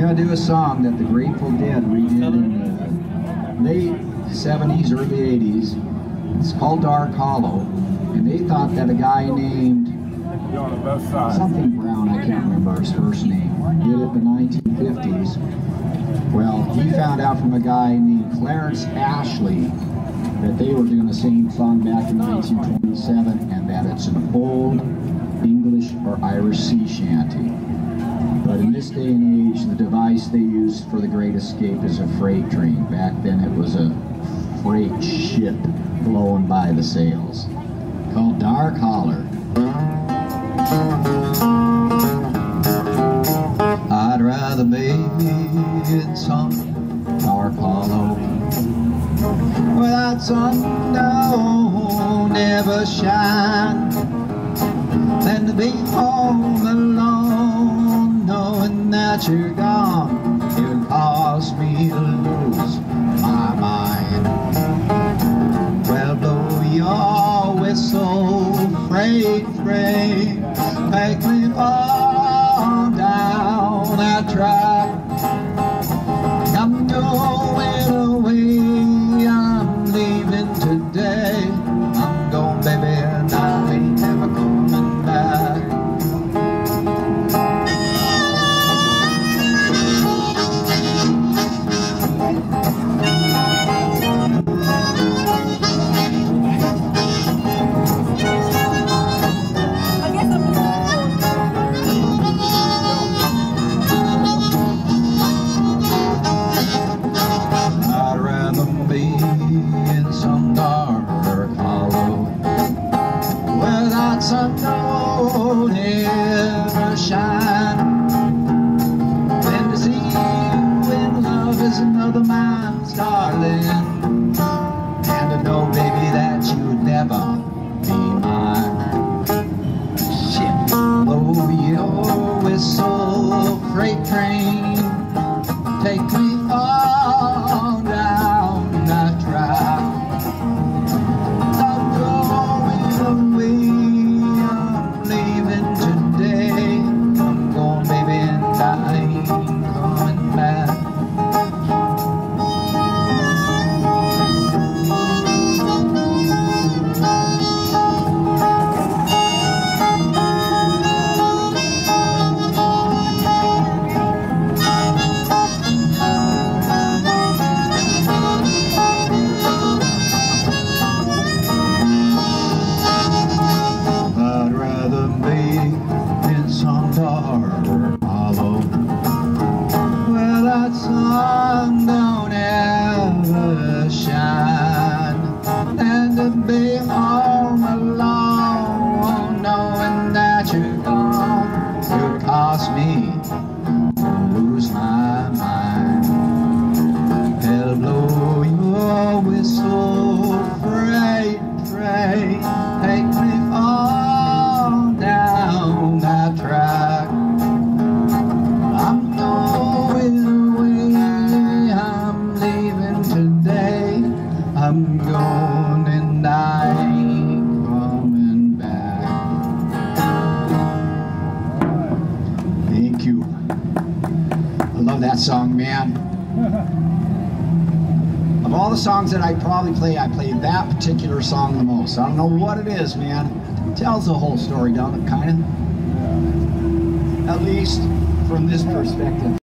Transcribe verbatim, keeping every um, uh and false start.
gonna do a song that the Grateful Dead redid in the late seventies, early eighties. It's called Dark Hollow, and they thought that a guy named something Brown, I can't remember his first name, did it in the nineteen fifties. Well, he found out from a guy named Clarence Ashley that they were doing the same song back in nineteen twenty-seven, and that it's an old English or Irish sea shanty. But in this day and age, the device they used for the Great Escape is a freight train. Back then it was a freight ship blowing by the sails, called Dark Holler. I'd rather be in some dark hollow where that sun don't ever shine, than to be home alone knowing that you're gone. It would cause me to lose my mind. Well, blow your whistle, freight train, take me on down that track. I'm going away, I'm leaving today. I'm going, baby, and I ain't never coming back. Sun don't ever shine, and to see you when love is another man's darling, and to know, baby, that you would never be mine. Shit, blow your whistle, freight train, take me on down that track. I'm going away, sun don't ever shine, and to be home alone knowing that you're gone, it would cost me to lose my mind. Hell, blow your whistle, freight train, take me on down that track. I'm going I'm gone and I ain't coming back. Thank you. I love that song, man. Of all the songs that I probably play, I play that particular song the most. I don't know what it is, man. It tells the whole story, don't it, kind of? At least from this perspective.